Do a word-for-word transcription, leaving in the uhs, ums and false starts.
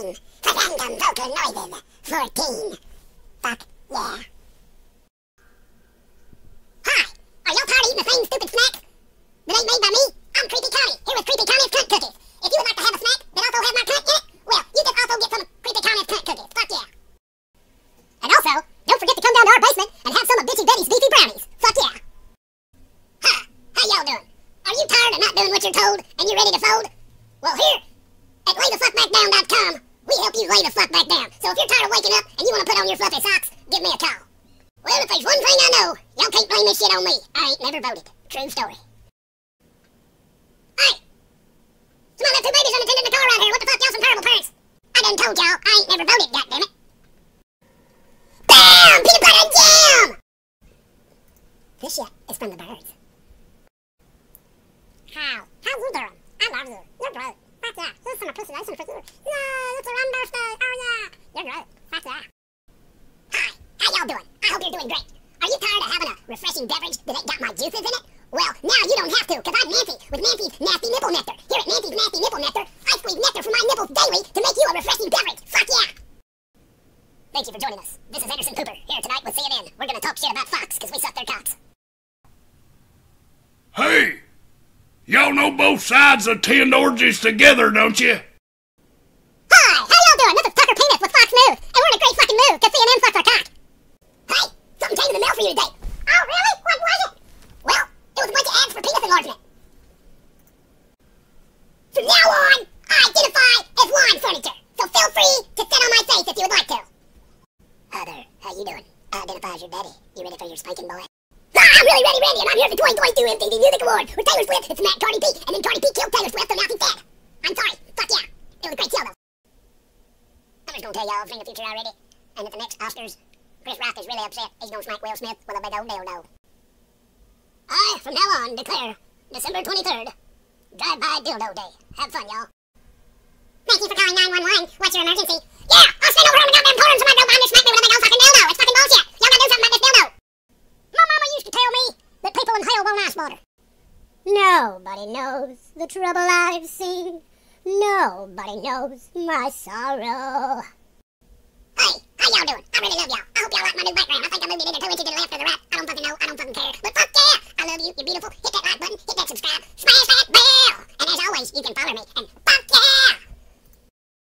fourteen. For random vocal noises. fourteen. Fuck yeah. Hi, are y'all tired of eating the same stupid snacks that ain't made by me? I'm Creepy Connie, here with Creepy Connie's Cunt Cookies. If you would like to have a snack that also has my cunt in it, well, you can also get some Creepy Connie's Cunt Cookies. Fuck yeah. And also, don't forget to come down to our basement and have some of Bitchy Betty's beefy brownies. Fuck yeah. Hi, how y'all doing? Are you tired of not doing what you're told and you ready to fold? Well, here at lay the fuck back down dot com, we help you lay the fuck back down. So if you're tired of waking up and you want to put on your fluffy socks, give me a call. Well, if there's one thing I know, y'all can't blame this shit on me. I ain't never voted. True story. Hey! Come on, that two babies unattended in the car around here. What the fuck, y'all some terrible parents? I done told y'all I ain't never voted, goddammit. BAM! Peanut butter and jam! This shit is from the birds. How? How you doing? I love you. You're great. Fuck yeah. Here's some appreciation for you. Yeah, it's your own birthday. Oh yeah. You're great. Fuck yeah. Hi. How y'all doing? I hope you're doing great. Are you tired of having a refreshing beverage that ain't got my juices in it? Well, now you don't have to, because I'm Nancy with Nancy's Nasty Nipple Nectar. Here at Nancy's Nasty Nipple Nectar, I squeeze nectar from my nipples daily to make you a refreshing beverage. Fuck yeah. Thank you for joining us. This is Anderson Cooper, here tonight with C N N. We're going to talk shit about Fox, because we suck their cocks. Hey! Y'all know both sides attend orgies together, don't you? Hi! How y'all doing? This is Tucker Penis with Fox News, and we're in a great fucking mood, because C N N sucks our cock. Hey! Something came in the mail for you today. Oh, really? What was it? Well, it was a bunch of ads for penis enlargement. From now on, I identify as lawn furniture, so feel free to sit on my face if you would like to. Heather, how you doing? I identify as your daddy. You ready for your spanking boy? Ah, I'm really ready, Randy, and I'm here for the twenty twenty-two M T V Music Award with Taylor Swift. It's Matt Cardi B, and then Cardi B killed Taylor Swift, so now he's dead. I'm sorry. Fuck yeah. It was a great show, though. I'm just gonna tell y'all everything in the future already, and at the next Oscars, Chris Rock is really upset. He's gonna smack Will Smith with a big old dildo. I, from now on, declare December twenty-third, Drive-By Dildo Day. Have fun, y'all. Thank you for calling nine one one. What's your emergency? Yeah, I'll spend over on the goddamn porn so my girl behind me smack me with a big old fucking dildo. It's fucking bullshit. Y'all gotta do something about this dildo. My mama used to tell me that people in hell won't ice water. Nobody knows the trouble I've seen. Nobody knows my sorrow. Hey, how y'all doing? I really love y'all. I hope y'all like my new background. I